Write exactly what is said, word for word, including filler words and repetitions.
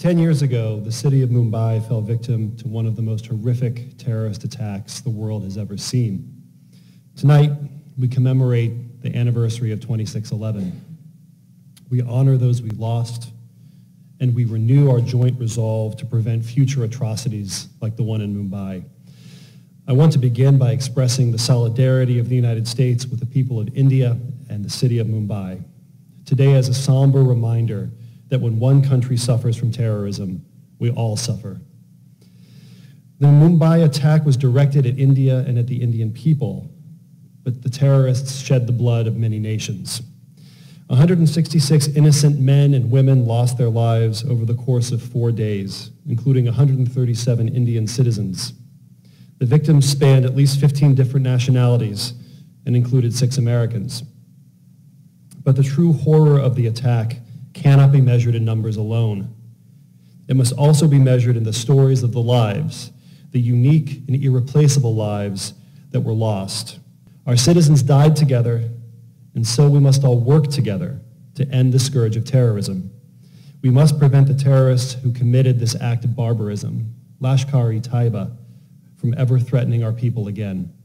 Ten years ago, the city of Mumbai fell victim to one of the most horrific terrorist attacks the world has ever seen. Tonight, we commemorate the anniversary of twenty-six eleven. We honor those we lost, and we renew our joint resolve to prevent future atrocities like the one in Mumbai. I want to begin by expressing the solidarity of the United States with the people of India and the city of Mumbai. Today is a somber reminder that when one country suffers from terrorism, we all suffer. The Mumbai attack was directed at India and at the Indian people, but the terrorists shed the blood of many nations. one hundred sixty-six innocent men and women lost their lives over the course of four days, including one hundred thirty-seven Indian citizens. The victims spanned at least fifteen different nationalities and included six Americans. But the true horror of the attack cannot be measured in numbers alone. It must also be measured in the stories of the lives, the unique and irreplaceable lives that were lost. Our citizens died together, and so we must all work together to end the scourge of terrorism. We must prevent the terrorists who committed this act of barbarism, Lashkar-e-Taiba, from ever threatening our people again.